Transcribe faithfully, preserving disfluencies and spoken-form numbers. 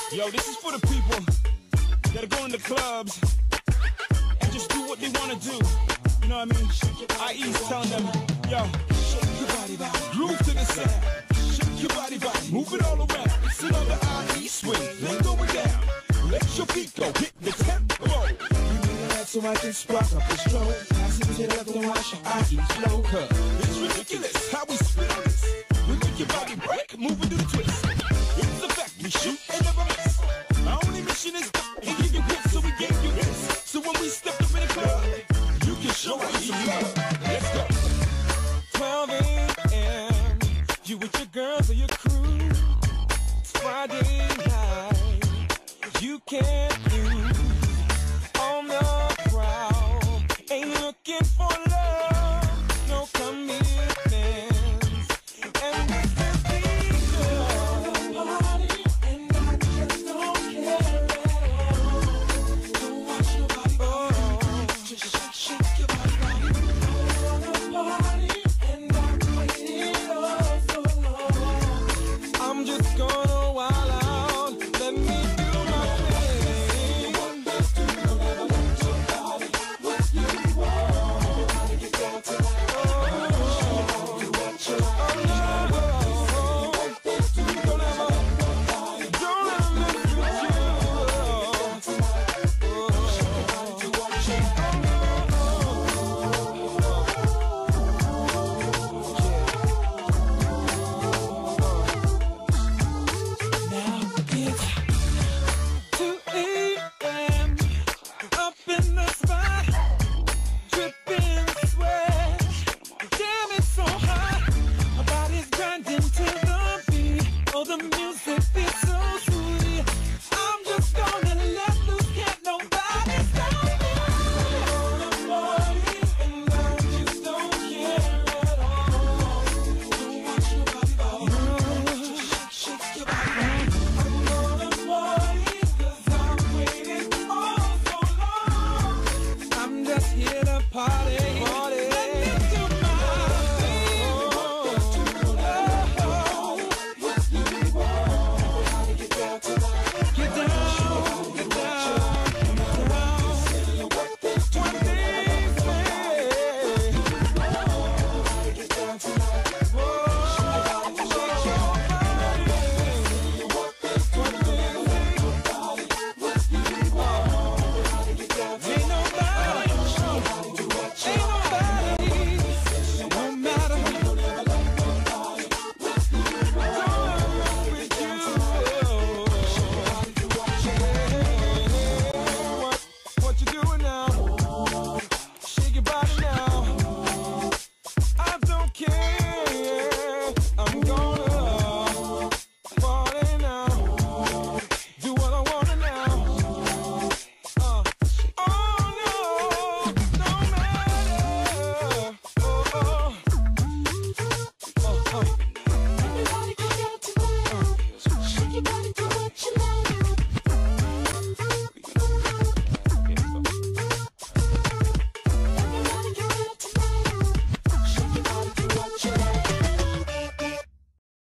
Yo, this is for the people that are going to clubs and just do what they want to do. You know what I mean? I E's telling them, yo, shake your body body, groove to the sound. Shake your body body, move it all around. It's another I E swing, then go it down. Let your feet go, hit the tempo. You need that so I can spark up the stroke. Pass it to the left and watch your I E flow. It's ridiculous how we spit on this. We make your body break, move it to the twist. It's the fact we shoot and never miss. Our only mission is to give you hits, so we gave you this. So when we step up in the club, you can show us some love. Let's go. twelve A M You with your girls or your crew. It's Friday night. You can't lose. On the crowd ain't looking for love, no commitments. And this is the party, and I just don't care at all. Don't watch nobody oh. Just shake, shake your body, body. On the party, and I'm waiting all so long. I'm just gonna wild out, let me do my thing. One best to know, never let your body what you want. Everybody get down tonight. Oh, do what you like. The music feels so sweet.